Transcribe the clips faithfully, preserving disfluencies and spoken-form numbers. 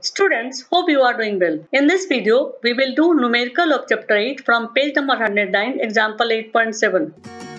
Students, hope you are doing well. In this video, we will do numerical of chapter eight from page number one hundred nine, example eight point seven.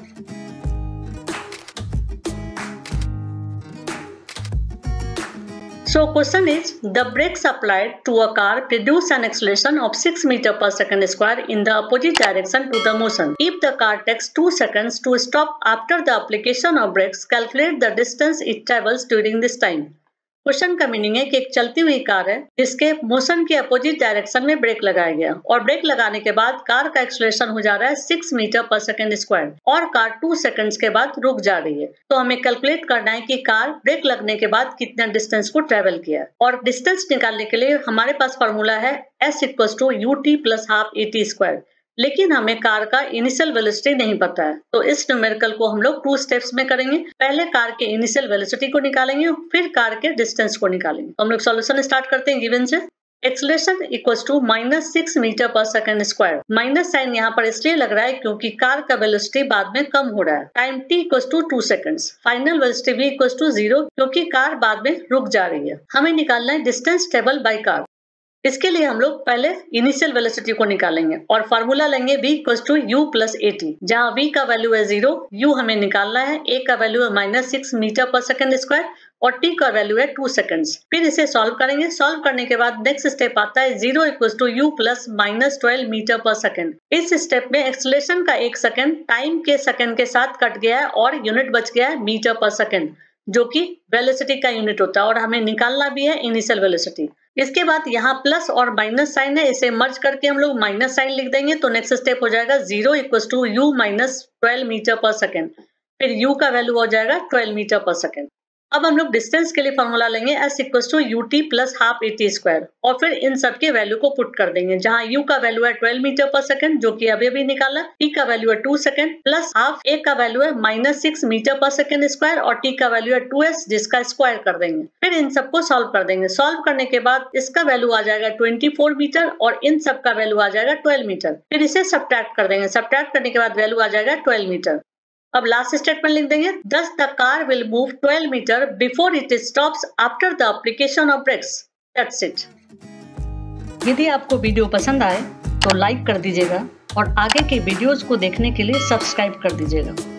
So question is, the brakes applied to a car produce an acceleration of six meters per second square in the opposite direction to the motion. If the car takes two seconds to stop after the application of brakes, calculate the distance it travels during this time. Question का meaning है कि एक चलती हुई car है जिसके motion के opposite direction में ब्रेक लगाया गया और ब्रेक लगाने के बाद कार का एक्सेलरेशन हो जा रहा है six metre per second square और कार टू सेकंड्स के बाद रुक जा रही है। तो हमें कैलकुलेट करना है कि कार ब्रेक लगने के बाद कितना डिस्टेंस को ट्रेवल किया है और डिस्टेंस निकालने के लिए हमारे पास फॉर्मूला है S equal to U T plus half A T square. लेकिन हमें कार का इनिशियल वेलोसिटी नहीं पता है, तो इस न्यूमेरिकल को हम लोग टू स्टेप्स में करेंगे। पहले कार के इनिशियल वेलोसिटी को निकालेंगे, फिर कार के डिस्टेंस को निकालेंगे। तो हम लोग सॉल्यूशन स्टार्ट करते हैं गिवन से। Acceleration equals to minus six metre per second square. Minus sign यहाँ पर इसलिए लग रहा है क्योंकि कार का वेलोसिटी बाद में कम हो रहा है। Time T equals to two seconds. Final velocity भी इक्वल्स टू जीरो क्योंकि कार बाद में रुक जा रही है। हमें निकालना है डिस्टेंस ट्रेवल बाय कार। इसके लिए हम लोग पहले इनिशियल वेलोसिटी को निकालेंगे और फार्मूला लेंगे v equals to U plus A T, जहाँ v का वैल्यू है जीरो, u हमें निकालना है, a का वैल्यू है minus six metre per second square और t का वैल्यू है टू सेकंड्स। फिर इसे सॉल्व करेंगे। सॉल्व करने के बाद नेक्स्ट स्टेप आता है zero equals to U plus minus twelve metre per second. इस स्टेप में एक्सेलरेशन का एक सेकंड टाइम के सेकंड के साथ कट गया है और यूनिट बच गया है मीटर पर सेकंड, जो कि वेलोसिटी का यूनिट होता है और हमें निकालना भी है इनिशियल वेलोसिटी। इसके बाद यहाँ प्लस और माइनस साइन है, इसे मर्ज करके हम लोग माइनस साइन लिख देंगे। तो नेक्स्ट स्टेप हो जाएगा zero equals to U minus twelve metre per second. फिर u का वैल्यू हो जाएगा ट्वेल्व मीटर पर सेकेंड। अब हम लोग डिस्टेंस के लिए फॉर्मूला लेंगे s equals to U T plus half A T square और फिर इन सब के वैल्यू को पुट कर देंगे, जहाँ u का वैल्यू है ट्वेल्व मीटर पर सेकंड जो कि अभी अभी निकाला, t का वैल्यू है two second plus half, a का वैल्यू है minus six metre per second square और t का वैल्यू है टू एस जिसका स्क्वायर कर देंगे। फिर इन सबको सॉल्व कर देंगे। सॉल्व करने के बाद इसका वैल्यू आ जाएगा ट्वेंटी फोर मीटर और इन सब का वैल्यू आ जाएगा ट्वेल्व मीटर। फिर इसे सब्ट्रैक्ट कर देंगे। सब्ट्रैक्ट करने के बाद वैल्यू आ जाएगा ट्वेल्व मीटर। अब लास्ट स्टेटमेंट लिख देंगे, thus the car will move twelve metre before it stops after the application of brakes. That's it. यदि आपको वीडियो पसंद आए तो लाइक कर दीजिएगा और आगे के वीडियोस को देखने के लिए सब्सक्राइब कर दीजिएगा।